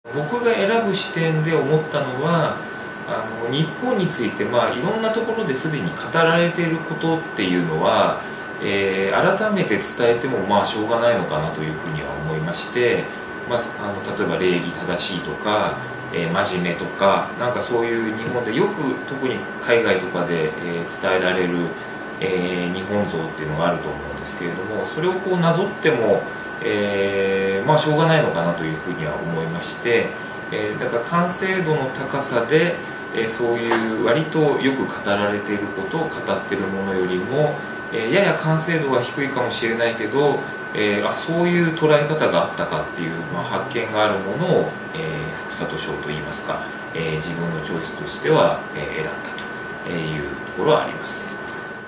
僕が選ぶ視点で思ったのは、日本について、いろんなところですでに語られていることっていうのは、改めて伝えてもしょうがないのかなというふうには思いまして、例えば礼儀正しいとか、真面目とか、なんかそういう日本でよく特に海外とかで、伝えられる、日本像っていうのがあると思うんですけれども、それをこうなぞってもしょうがないのかなというふうには思いまして、だから完成度の高さで、そういう割とよく語られていることを語っているものよりも、やや完成度は低いかもしれないけど、そういう捉え方があったかっていう、発見があるものを、福里賞といいますか、自分のチョイスとしては、選んだというところはあります。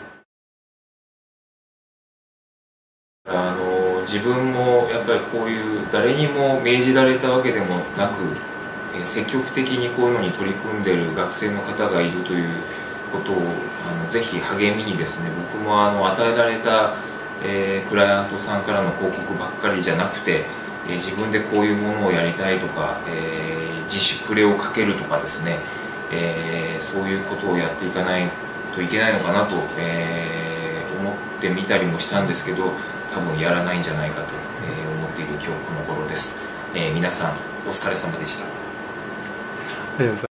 自分もやっぱりこういう誰にも命じられたわけでもなく、積極的にこういうのに取り組んでいる学生の方がいるということをぜひ励みにですね、僕も与えられた、クライアントさんからの広告ばっかりじゃなくて、自分でこういうものをやりたいとか、自主プレをかけるとかですね、そういうことをやっていかないといけないのかなと、思ってみたりもしたんですけど、多分やらないんじゃないかと、思っている今日この頃です。皆さんお疲れ様でした。